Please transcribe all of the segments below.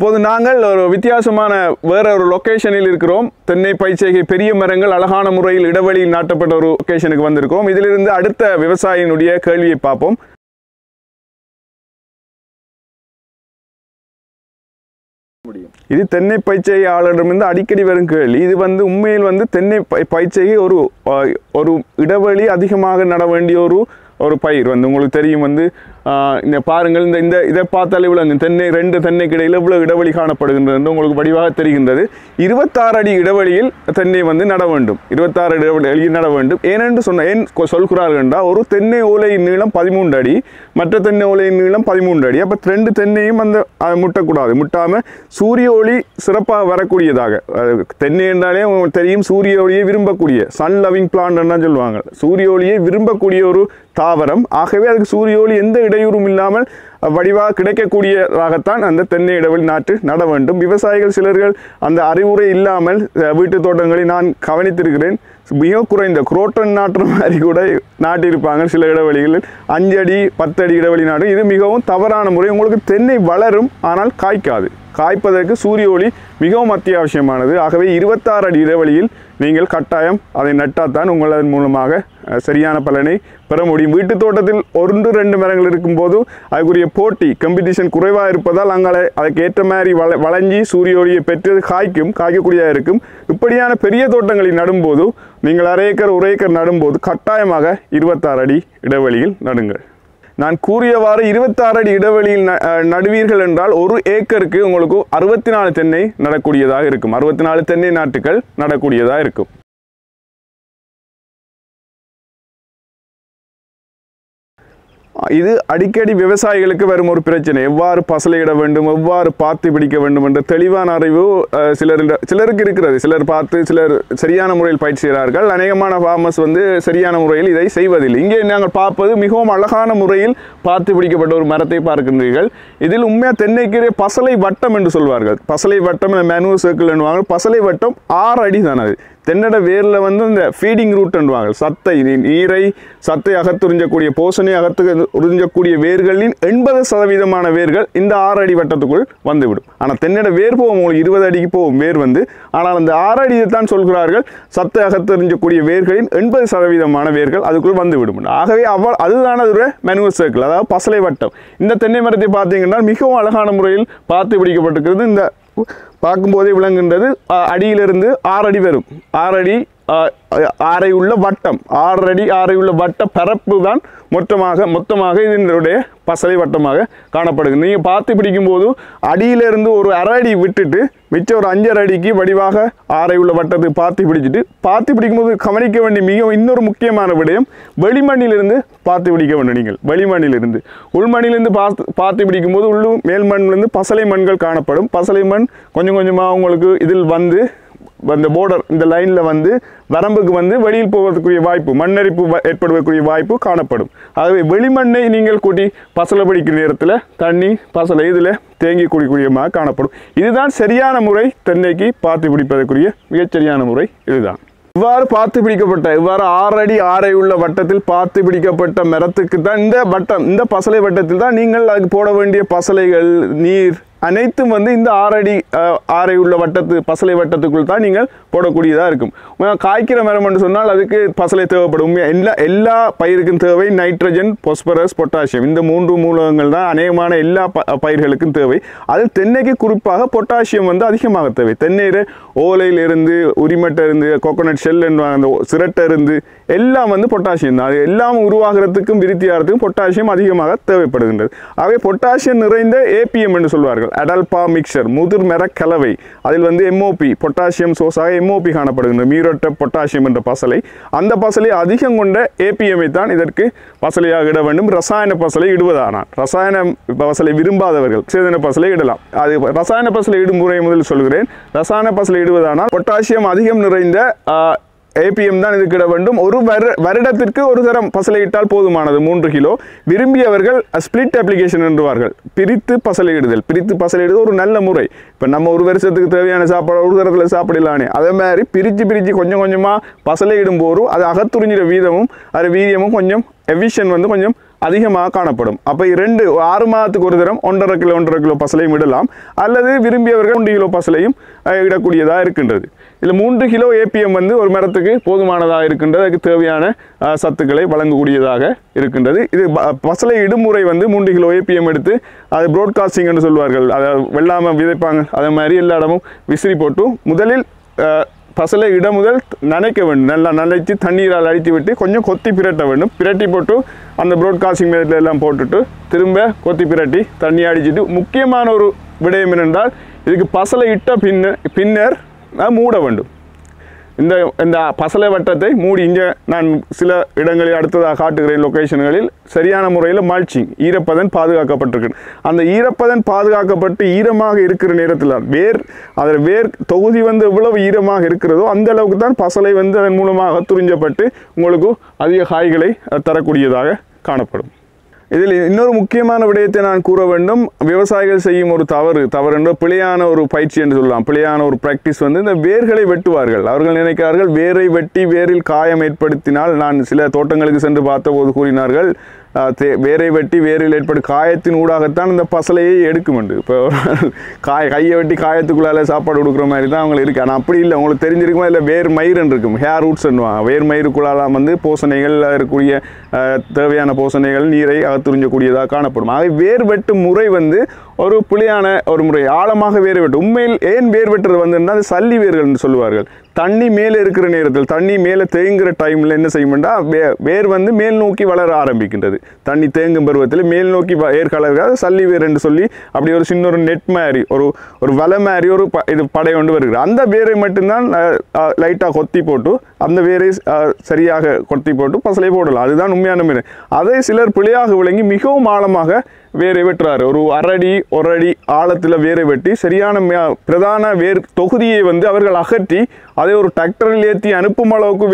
இப்போது நாங்கள் ஒரு வித்தியாசமான வேற ஒரு லொகேஷனில் இருக்கிறோம். தென்னை பயிர்ச்செய்கை பெரிய மரங்கள் அழகான முறையில் இடைவெளியில் நாட்டப்பட்ட ஒரு லொகேஷனுக்கு வந்திருக்கிறோம். இதிலிருந்து அடுத்த விவசாயினுடைய கேள்வியை பார்ப்போம். இது தென்னை பயிர்ச்செய்கையாளரிடமிருந்து அடிக்கடி வரும் கேள்வி. இது உண்மையில் தென்னை பயிர்ச்செய்கை ஒரு இடைவெளி அதிகமாக நட வேண்டிய ஒரு பயிர். உங்களுக்கு தெரியும் இந்த பாருங்கள், இந்த இதை பார்த்தாலே இவ்வளோ தென்னை ரெண்டு தென்னைக்கு இடையில் இவ்வளோ இடைவெளி காணப்படுகின்றது என்று உங்களுக்கு வடிவாக தெரிகின்றது. 26 அடி இடைவெளியில் தென்னை நட வேண்டும். 26 இடைவெளியில் நட வேண்டும். ஏனென்று ஏன் சொல்கிறார்கள் என்றால், ஒரு தென்னை ஓலையின் நீளம் 13 அடி, மற்ற தென்னை ஓலையின் நீளம் 13 அடி. அப்போ ரெண்டு தென்னையும் முட்டக்கூடாது. முட்டாமல் சூரிய ஒளி சிறப்பாக வரக்கூடியதாக, தென்னை என்றாலே உங்களுக்கு தெரியும் சூரிய ஒளியை விரும்பக்கூடிய சன் லவிங் பிளான்ட் என்ன சொல்லுவாங்க, சூரிய ஒளியை விரும்பக்கூடிய ஒரு தாவரம். ஆகவே அதுக்கு சூரிய ஒளி எந்த இடையூறும் இல்லாமல் வடிவாக கிடைக்கக்கூடியதாகத்தான் அந்த தென்னை இடைவெளி நாட்டு நட வேண்டும். விவசாயிகள் சிலர்கள் அந்த அறிவுரை இல்லாமல் வீட்டு தோட்டங்களை நான் கவனித்திருக்கிறேன், மிக குறைந்த குரோட்டன் நாட்டுற மாதிரி கூட நாட்டியிருப்பாங்க. சில இடைவெளிகளில் 5 அடி 10 அடி இடைவெளி நாடும். இது மிகவும் தவறான முறை. உங்களுக்கு தென்னை வளரும், ஆனால் காய்க்காது. காய்ப்பதற்கு சூரிய ஒளி மிகவும் அத்தியாவசியமானது. ஆகவே 26 அடி இடைவெளியில் நீங்கள் கட்டாயம் அதை நட்டால்தான் உங்களதன் மூலமாக சரியான பலனை பெற முடியும். வீட்டு தோட்டத்தில் 1-2 மரங்கள் இருக்கும்போது அதுக்குரிய போட்டி காம்படிஷன் குறைவாக இருப்பதால் அங்கே அதுக்கு ஏற்ற மாதிரி வளைஞ்சி சூரிய ஒளியை பெற்று காய்க்கக்கூடியதாக இருக்கும். இப்படியான பெரிய தோட்டங்களை நடும்போது நீங்கள் 1/2 ஏக்கர் 1 ஏக்கர் நடும்போது கட்டாயமாக 26 அடி இடைவெளியில் நடுங்கள். நான் கூறியவாறு 26 அடி இடைவெளியில் நடுவீர்கள் என்றால் 1 ஏக்கருக்கு உங்களுக்கு 64 தென்னை நடக்கூடியதாக இருக்கும். 64 தென்னை நாட்டுகள் நடக்கூடியதாக இருக்கும். இது அடிக்கடி விவசாயிகளுக்கு வரும் ஒரு பிரச்சனை. எவ்வாறு பசலையிட வேண்டும், எவ்வாறு பார்த்து பிடிக்க வேண்டும் என்ற தெளிவான அறிவு சிலருக்கு இருக்கிறது. சிலர் சரியான முறையில் பயிற்சி செய்கிறார்கள். அநேகமான ஃபார்மர்ஸ் சரியான முறையில் இதை செய்வதில்லை. இங்கே நாங்கள் பார்ப்பது மிகவும் அழகான முறையில் பார்த்து பிடிக்கப்பட்ட ஒரு மரத்தை பார்க்கின்றீர்கள். இதில் உண்மையாக தென்னைக்கு பசலை வட்டம் என்று சொல்வார்கள். பசலை வட்டம் மேனுவல் சர்க்கிள் என்னுவாங்க. பசலை வட்டம் 6 அடி தான். அது தென்னட வேரில் இந்த ஃபீடிங் ரூட் என்றுவாங்க. சத்தை அகத்துறிஞ்சக்கூடிய போஷனை உறிஞ்சக்கூடிய வேர்களின் 80% வேர்கள் இந்த 6 அடி வட்டத்துக்குள் வந்துவிடும். ஆனால் தென்னட வேர் போகும், உங்களுக்கு 20 அடிக்கு போகும் வேர் ஆனால் அந்த 6 அடியை தான் சொல்கிறார்கள் சத்தை அகத்துறிஞ்சக்கூடிய வேர்களின் 80% வேர்கள் அதுக்குள் வந்துவிடும். ஆகவே அதுதான் அதோட மேனுவல் சர்க்கிள், அதாவது பசலை வட்டம். இந்த தென்னை மரத்தை பார்த்தீங்கன்னா மிகவும் அழகான முறையில் பார்த்து பிடிக்கப்பட்டிருக்கிறது. இந்த பார்க்கும்போதே விளங்குகின்றது. அடியிலிருந்து 6 அடி வரும். 6 அடி 6 உள்ள வட்டம், 6 அடி 6 உள்ள வட்ட பரப்பு தான் மொத்தமாக இதனுடைய பசலை வட்டமாக காணப்படுகிறது. நீங்கள் பார்த்து பிடிக்கும்போது அடியிலிருந்து ஒரு 1/2 அடி விட்டுட்டு மிச்சம் ஒரு 5 அடிக்கு வடிவாக 6 உள்ள வட்டத்தை பார்த்து பிடிக்கும்போது கவனிக்க வேண்டிய மிகவும் இன்னொரு முக்கியமான விடயம், வெளிமண்ணிலிருந்து பார்த்து பிடிக்க வேண்டும். நீங்கள் வெளிமண்ணிலிருந்து உள்மண்ணிலிருந்து பார்த்து பிடிக்கும்போது மேல் மண்ணிலிருந்து பசலை மண்கள் காணப்படும். பசலை மண் கொஞ்சம் கொஞ்சமாக உங்களுக்கு இதில் அந்த போர்டர் இந்த லைனில் வரம்புக்கு வெளியில் போவதற்குரிய வாய்ப்பு, மண்ணரிப்பு ஏற்படுவதற்குரிய வாய்ப்பு காணப்படும். ஆகவே வெளிமண்ணை நீங்கள் கூட்டி பசலை பிடிக்கிற நேரத்தில் தண்ணி பசலை இதில் தேங்கி குடிக்கூடியமாக காணப்படும். இதுதான் சரியான முறை. தென்னைக்கு பார்த்து பிடிப்பதற்குரிய மிகச்சரியான முறை இதுதான். இவ்வாறு பார்த்து பிடிக்கப்பட்ட 6 அடி 6 உள்ள வட்டத்தில் பார்த்து பிடிக்கப்பட்ட மரத்துக்கு தான் இந்த பசலை வட்டத்தில் தான் நீங்கள் அதுக்கு போட வேண்டிய பசலைகள், நீர் அனைத்தும் இந்த 6 அடி 6 உள்ள பசலை வட்டத்துக்குள் தான் நீங்கள் போடக்கூடியதாக இருக்கும். காய்க்கிற மரம் என்று சொன்னால் அதுக்கு பசலை தேவைப்படும். எல்லா பயிருக்கும் தேவை நைட்ரஜன், பாஸ்பரஸ், பொட்டாசியம். இந்த 3 மூலகங்கள் தான் அநேகமான எல்லா பயிர்களுக்கும் தேவை. அதில் தென்னைக்கு குறிப்பாக பொட்டாசியம் அதிகமாக தேவை. தென்னையில் ஓலையிலிருந்து, உரிமட்டிலிருந்து, கோகோனட் ஷெல் அந்த சிரட்டை இருந்து எல்லாம் பொட்டாசியம் தான். அது எல்லாம் உருவாகிறதுக்கும் விருத்தியாகிறதுக்கும் பொட்டாசியம் அதிகமாக தேவைப்படுகின்றது. ஆகவே பொட்டாசியம் நிறைந்த ஏபிஎம் என்று சொல்வார்கள், அடல்பா மிக்சர், முதிர் மர கலவை. அதில் எம்ஓபி பொட்டாசியம் சோர்ஸாக எம்ஓபி காணப்படுகின்றது, மியூரேட் பொட்டாசியம் என்ற பசலை. அந்த பசலை அதிகம் கொண்ட ஏபிஎம்ஐ தான் இதற்கு பசலையாக இட வேண்டும். ரசாயன பசலை இடுவதானால், ரசாயன பசலை விரும்பாதவர்கள் சேதன பசலை இடலாம். அது ரசாயன பசலை இடும் முறை முதல் சொல்கிறேன். ரசாயன பசலை இடுவதானால் பொட்டாசியம் அதிகம் நிறைந்த ஏபிஎம் தான் இதுக்கு இட வேண்டும். ஒரு வருடத்திற்கு ஒரு தரம் பசலை இட்டால் போதுமானது, 3 கிலோ. விரும்பியவர்கள் ஸ்பிளிட் அப்ளிகேஷன் என்றுவார்கள், பிரித்து பசலையிடுதல். பிரித்து பசலையிடுதல் ஒரு நல்ல முறை. இப்போ நம்ம ஒரு வருஷத்துக்கு தேவையான சாப்பாடு ஒரு தரத்தில் சாப்பிடலானே, அதே மாதிரி பிரித்து கொஞ்சம் கொஞ்சமாக பசலையிடும் போது அது அகத்துறிஞ்சிற வீதமும் அது வீரியமும் கொஞ்சம் எஃபிஷியன்ட் கொஞ்சம் அதிகமாக காணப்படும். அப்போ 6 மாதத்துக்கு ஒரு தரம் 1,5 கிலோ பசலையும் இடலாம், அல்லது விரும்பியவர்கள் 2 கிலோ பசலையும் இடக்கூடியதாக இருக்கின்றது. இதில் 3 கிலோ ஏபிஎம் வந்து ஒரு மரத்துக்கு போதுமானதாக இருக்கின்றது, அதுக்கு தேவையான சத்துக்களை வழங்கக்கூடியதாக இருக்கின்றது. இது பசலை இடுமுறை வந்து 3 கிலோ ஏபிஎம் எடுத்து அது ப்ராட்காஸ்டிங் என்று சொல்வார்கள், அதை வெள்ளாமல் விதைப்பாங்க, அதே மாதிரி எல்லா இடமும் விசிறி போட்டு முதலில் பசலை முதல் நனைக்க வேண்டும். நல்லா நனைச்சி தண்ணீரால் அழித்து விட்டு கொஞ்சம் கொத்தி பிரட்ட வேண்டும். பிரட்டி போட்டு அந்த ப்ராட்காஸ்டிங் மெத்தட்ல எல்லாம் போட்டுட்டு திரும்ப கொத்தி பிரட்டி தண்ணி அடிச்சுட்டு, முக்கியமான ஒரு விடயம் என்னென்றால் இதுக்கு பசலை இட்ட பின்னர் மூட வேண்டும். இந்த பசலை வட்டத்தை மூடி, இங்கே நான் சில இடங்களில் அடுத்ததாக காட்டுகிறேன் லொக்கேஷன்களில் சரியான முறையில் மல்ச்சிங் ஈரப்பதன் பாதுகாக்கப்பட்டிருக்கு. அந்த ஈரப்பதன் பாதுகாக்கப்பட்டு ஈரமாக இருக்கிற நேரத்தில் அதில் வேர் தொகுதி வந்து எவ்வளவு ஈரமாக இருக்கிறதோ அந்த அளவுக்கு தான் பசலை வந்து அதன் மூலமாக துரிஞ்சப்பட்டு உங்களுக்கு அதிக காய்களை தரக்கூடியதாக காணப்படும். இதில் இன்னொரு முக்கியமான விடயத்தை நான் கூற வேண்டும். விவசாயிகள் செய்யும் ஒரு தவறு என்ற பிழையான ஒரு பயிற்சி என்று சொல்லலாம், பிழையான ஒரு பிராக்டிஸ் வந்து இந்த வேர்களை வெட்டுவார்கள். அவர்கள் நினைக்கிறார்கள் வேரை வெட்டி வேரில் காயம் ஏற்படுத்தினால், நான் சில தோட்டங்களுக்கு சென்று பார்த்தபோது கூறினார்கள், வேரை வெட்டி வேரில் ஏற்படும் காயத்தின் ஊடாகத்தான் இந்த பசலையை எடுக்கும் என்று. இப்போ கையை வெட்டி காயத்துக்குள்ளால சாப்பாடு கொடுக்குற மாதிரி தான் அவங்களுக்கு இருக்குது. ஆனால் அப்படி இல்லை, உங்களுக்கு தெரிஞ்சிருக்குமா, இல்லை வேர் மயிர்ன்னு இருக்கும், ஹேர் ரூட்ஸ்ன்னுவாங்க. வேர் மயிருக்குள்ளாலாம் வந்து போசனைகள் இருக்கக்கூடிய தேவையான போசனைகள் நீரை அகத்துறிஞ்சக்கூடியதாக காணப்படும். ஆக வேர் வெட்டும் முறை வந்து ஒரு பிழையான ஒரு முறை. ஆழமாக வேர் வெட்டு, உண்மையில் ஏன் வேர் வெட்டுறது வந்துன்னா அது சல்லி வேர்கள் என்று சொல்லுவார்கள். தண்ணி மேலே இருக்கிற நேரத்தில், தண்ணி மேலே தேங்குகிற டைமில் என்ன செய்யும்னா வேர் வந்து மேல் நோக்கி வளர ஆரம்பிக்கின்றது. தண்ணி தேங்கும் பருவத்தில் மேல் நோக்கி வேர் கலர்காது சல்லி வேர் என்று சொல்லி அப்படி ஒரு சின்ன ஒரு நெட் மாதிரி ஒரு வலை மாதிரி ஒரு இது படை கொண்டு வருகிறது. அந்த வேரை மட்டும்தான் லைட்டாக கொத்தி போட்டு அந்த வேரை சரியாக கொத்தி போட்டு பசலை போடலாம். அதுதான் உண்மையான மீன். அதை சிலர் பிழையாக விளங்கி மிகவும் ஆழமாக வேரை வெட்டுறாரு. ஒரு ஒரு அடி ஆழத்தில் வேரை வெட்டி சரியான பிரதான வேர் தொகுதியை வந்து அவர்கள் அகற்றி அதை ஒரு டிராக்டரில் ஏற்றி அனுப்பும் அளவுக்கு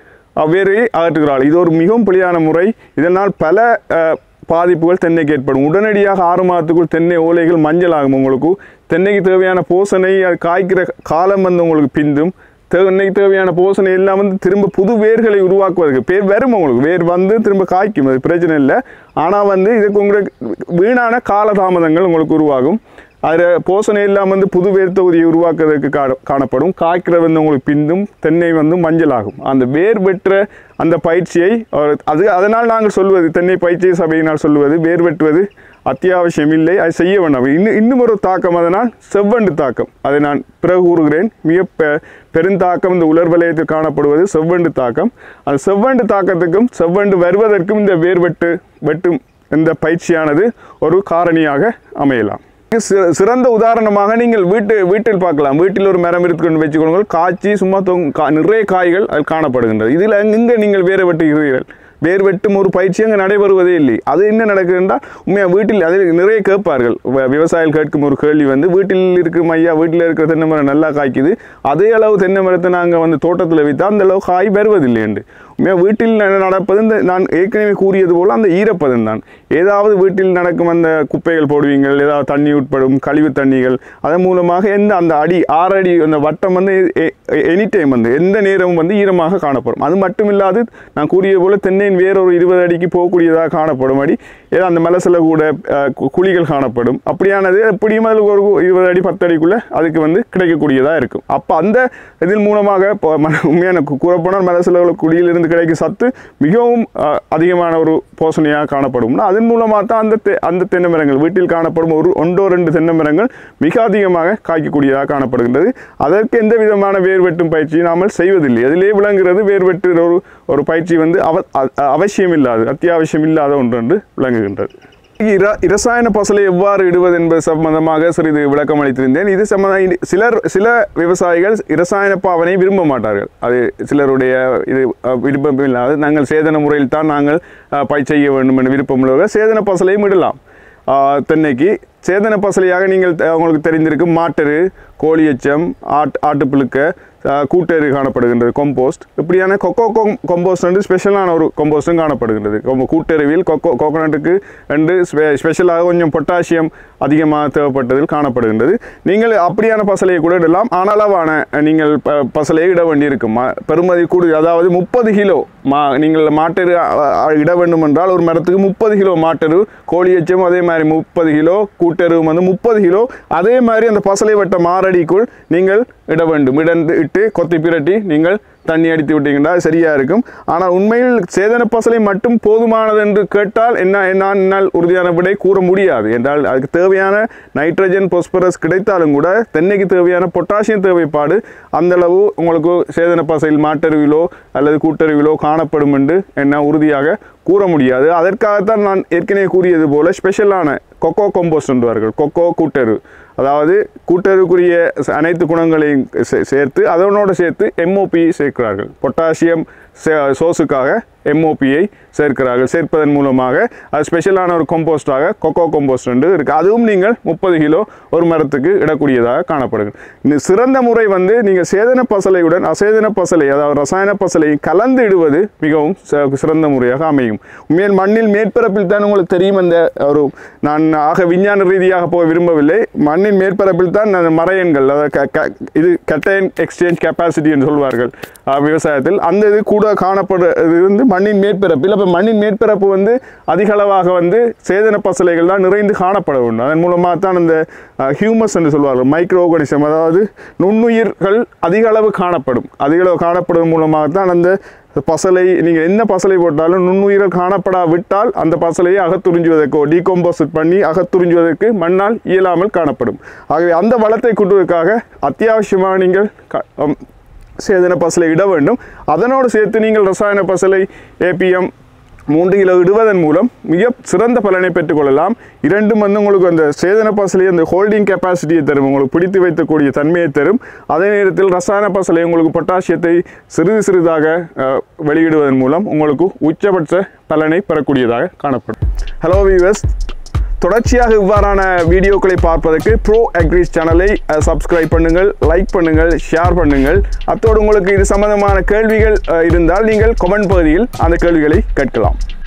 வேரை அகற்றுகிறார்கள். இது ஒரு மிகவும் பிழையான முறை. இதனால் பல பாதிப்புகள் தென்னைக்கு ஏற்படும். உடனடியாக 6 மாதத்துக்குள் தென்னை ஓலைகள் மஞ்சள் ஆகும். உங்களுக்கு தென்னைக்கு தேவையான போசனை காய்க்கிற காலம் வந்து உங்களுக்கு பிந்தும். தென்னைக்கு தேவையான போசனை எல்லாம் வந்து திரும்ப புது வேர்களை உருவாக்குவதற்கு வரும். உங்களுக்கு வேர் வந்து திரும்ப காய்க்கும், அது பிரச்சனை இல்லை. ஆனால் வந்து இதுக்கு உங்களுக்கு வீணான காலதாமதங்கள் உங்களுக்கு உருவாகும். அதில் போசனை எல்லாம் வந்து புது வேர் தொகுதியை உருவாக்குவதற்கு காணப்படும். காய்க்கிற வந்து உங்களுக்கு பிந்தும், தென்னை வந்து மஞ்சள் ஆகும். அந்த வேர் வெட்டுற அந்த பயிற்சியை அதனால் நாங்கள் சொல்வது, தென்னை பயிற்சி சபையினால் சொல்வது, வேர் வெட்டுவது அத்தியாவசியம் இல்லை, அது செய்ய வேண்டாம். இன்னும் ஒரு தாக்கம், அதனால் செவ்வண்டு தாக்கம், அதை நான் பிறகு கூறுகிறேன். மிக பெருந்தாக்கம் இந்த உலர் காணப்படுவது செவ்வண்டு தாக்கம். அந்த செவ்வண்டு தாக்கத்துக்கும் செவ்வண்டு வருவதற்கும் இந்த வேர் வெட்டும் இந்த பயிற்சியானது ஒரு காரணியாக அமையலாம். சிறந்த உதாரணமாக நீங்கள் வீட்டில் பார்க்கலாம். வீட்டில் ஒரு மரம் இருக்குன்னு வச்சுக்கொள்ளுங்கள், காய்ச்சி சும்மா நிறைய காய்கள் அது காணப்படுகின்றது. இதில் எங்கே நீங்கள் வேரை வெட்டுகிறீர்கள்? வேர் வெட்டும் ஒரு பயிற்சி அங்கே நடைபெறுவதே இல்லை. அது என்ன நடக்குதுன்னா, உண்மையாக வீட்டில் அதில் நிறைய கேட்பார்கள். விவசாயிகள் கேட்கும் ஒரு கேள்வி வந்து, வீட்டில் இருக்கும் ஐயா, வீட்டில் இருக்கிற தென்னை மரம் நல்லா காய்க்குது, அதே அளவு தென்னை மரத்தை நாங்கள் வந்து தோட்டத்தில் வைத்தால் அந்த அளவு காய் வருவதில்லை என்று. உண்மையாக வீட்டில் நடப்பது இந்த நான் ஏற்கனவே கூறியது போல் அந்த ஈரப்பதம் தான். ஏதாவது வீட்டில் நடக்கும் அந்த குப்பைகள் போடுவீங்கள், ஏதாவது தண்ணி உட்படும் கழிவு தண்ணிகள், அதன் மூலமாக அந்த 6 அடி அந்த வட்டம் வந்து எனி டைம் வந்து எந்த நேரமும் வந்து ஈரமாக காணப்படும். அது மட்டும் இல்லாது நான் கூறியது போல் தென்னையின் வேறொரு 20 அடிக்கு போகக்கூடியதாக காணப்படும். ஏதோ அந்த மலசில் கூட குழிகள் காணப்படும். அப்படியானது எப்படியும் அதில் ஒரு 20 அடி 10 அடிக்குள்ளே அதுக்கு வந்து கிடைக்கக்கூடியதாக இருக்கும். அப்போ அந்த இதன் மூலமாக உண்மையான கூறப்போனால் மலசில் குழியிலிருந்து கிடைக்கும் சத்து மிகவும் அதிகமான ஒரு போசனையாக காணப்படும். அதன் மூலமாக தான் அந்த தென்னை மரங்கள் வீட்டில் காணப்படும் 1-2 தென்னை மரங்கள் மிக அதிகமாக காய்க்கக்கூடியதாக காணப்படுகின்றது. அதற்கு எந்த விதமான வேர் வெட்டும் பயிற்சியை நாமல் செய்வதில்லை. அதிலே விளங்குகிறது வேர் வெட்டு ஒரு பயிற்சி வந்து அவசியம் இல்லாது, அத்தியாவசியம் இல்லாத ஒன்று என்று விளங்குகின்றது. இரசாயன பசலை எவ்வாறு இடுவது என்பது சம்பந்தமாக சிறிது விளக்கம் அளித்திருந்தேன். இது சம்பந்தம் சில விவசாயிகள் இரசாயன பாவனை விரும்ப மாட்டார்கள். அது சிலருடைய இது விருப்பம் இல்லாது, நாங்கள் சேதன முறையில் தான் நாங்கள் பயிர் செய்ய வேண்டும் என்று விருப்பம் உள்ளவர்கள் சேதன பசலையும் இடலாம். தென்னைக்கு சேதன பசலையாக நீங்கள் உங்களுக்கு தெரிந்திருக்கும் மாட்டெரு, கோழி எச்சம், ஆட்டுப்புழுக்க, கூட்டெரு காணப்படுகின்றது, கொம்போஸ்ட். இப்படியான கொக்கோ கொம்போஸ்ட் வந்து ஸ்பெஷலான ஒரு கொம்போஸ்டும் காணப்படுகின்றது. கூட்டெருவில் கோகோனட்டுக்கு ரெண்டு ஸ்பெஷலாக கொஞ்சம் பொட்டாசியம் அதிகமாக தேவைப்பட்டதில் காணப்படுகின்றது. நீங்கள் அப்படியான பசலையை கூட இடலாம். அளவான நீங்கள் பசலையை இட வேண்டியிருக்கும். பெருமதி கூடு, அதாவது 30 கிலோ நீங்கள் மாட்டெரு இட வேண்டும் என்றால் ஒரு மரத்துக்கு 30 கிலோ மாட்டெரு, கோழி எச்சம் அதே மாதிரி 30 கிலோ, கூட்டெரு வந்து 30 கிலோ. அதே மாதிரி அந்த பசலை வட்ட மாரடிக்குள் நீங்கள் இட வேண்டும். இட்டு கொத்தி பிரட்டி நீங்கள் தண்ணி அடித்து விட்டீங்கன்னா சரியாக இருக்கும். ஆனால் உண்மையில் சேதன பசலை மட்டும் போதுமானது என்று கேட்டால் என்னால் உறுதியான விடை கூற முடியாது. என்றால் அதுக்கு தேவையான நைட்ரஜன், பாஸ்பரஸ் கிடைத்தாலும் கூட தென்னைக்கு தேவையான பொட்டாசியம் தேவைப்பாடு அந்தளவு உங்களுக்கு சேதன பசையில் மாட்டெருவிலோ அல்லது கூட்டெருவிலோ காணப்படும் என்று என்ன உறுதியாக கூற முடியாது. அதற்காகத்தான் நான் ஏற்கனவே கூறியது போல ஸ்பெஷலான கொக்கோ கொம்போஸ்ட் என்றார்கள். கொக்கோ கூட்டெரு, அதாவது கூட்டெருக்குரிய அனைத்து குணங்களையும் சேர்த்து அதனோடு சேர்த்து MOP சேர்க்கிறார்கள். பொட்டாசியம் சோஸுக்காக MOPயை சேர்க்கிறார்கள். சேர்ப்பதன் மூலமாக அது ஸ்பெஷலான ஒரு கொம்போஸ்டாக கொக்கோ கொம்போஸ்ட் என்று இருக்குது. அதுவும் நீங்கள் 30 கிலோ ஒரு மரத்துக்கு இடக்கூடியதாக காணப்படுகிறது. இந்த சிறந்த முறை வந்து நீங்கள் சேதன பசலையுடன் அசேதன பசலை, அதாவது ரசாயன பசலையை கலந்து இடுவது மிகவும் சிறந்த முறையாக அமையும். உண்மையில் மண்ணில் மேற்பரப்பில் தான் உங்களுக்கு தெரியும். அந்த ஒரு நான் விஞ்ஞான ரீதியாக போக விரும்பவில்லை. மண்ணின் மேற்பரப்பில் தான் அந்த மரையன்கள், அதாவது இது கட்டையன் எக்ஸ்சேஞ்ச் கெப்பாசிட்டி என்று சொல்வார்கள் விவசாயத்தில். அந்த இது கூட காணப்படுறது வந்து மண்ணின் மேற்பரப்பில். அப்போ மண்ணின் மேற்பரப்பு வந்து அதிக அளவாக வந்து சேதன பசலைகள் தான் நிறைந்து காணப்பட வேண்டும். அதன் மூலமாக தான் அந்த ஹியூமஸ் என்று சொல்வார்கள், மைக்ரோ ஆர்கானிசம், அதாவது நுண்ணுயிர்கள் அதிக அளவு காணப்படும். அதிக அளவு காணப்படுவதன் மூலமாக தான் அந்த பசலை, நீங்கள் என்ன பசலை போட்டாலும் நுண்ணுயிர்கள் காணப்படாவிட்டால் அந்த பசலையை அகத்துறிஞ்சுவதற்கோ டீகம்போசிட் பண்ணி அகத்துறிஞ்சுவதற்கு மண்ணால் இயலாமல் காணப்படும். ஆகவே அந்த வளத்தை கூட்டுவதற்காக அத்தியாவசியமாக நீங்கள் சேதன பசலை இட வேண்டும். அதனோடு சேர்த்து நீங்கள் ரசாயன பசலை APM 3 கிலோ இடுவதன் மூலம் மிக சிறந்த பலனை பெற்றுக்கொள்ளலாம். இரண்டும் வந்து உங்களுக்கு அந்த சேதன பசலை அந்த ஹோல்டிங் கெப்பாசிட்டியை தரும், உங்களுக்கு பிடித்து வைக்கக்கூடிய தன்மையை தரும். அதே நேரத்தில் ரசாயன பசலை உங்களுக்கு பொட்டாசியத்தை சிறிதாக வெளியிடுவதன் மூலம் உங்களுக்கு உச்சபட்ச பலனை பெறக்கூடியதாக காணப்படும். ஹலோ வியூவர்ஸ், தொடர்ச்சியாக இவ்வாறான வீடியோக்களை பார்ப்பதற்கு ப்ரோ அக்ரிஸ் சேனலை சப்ஸ்கிரைப் பண்ணுங்கள், லைக் பண்ணுங்கள், ஷேர் பண்ணுங்கள். அத்தோடு உங்களுக்கு இது சம்பந்தமான கேள்விகள் இருந்தால் நீங்கள் கமெண்ட் பகுதியில் அந்த கேள்விகளை கேட்கலாம்.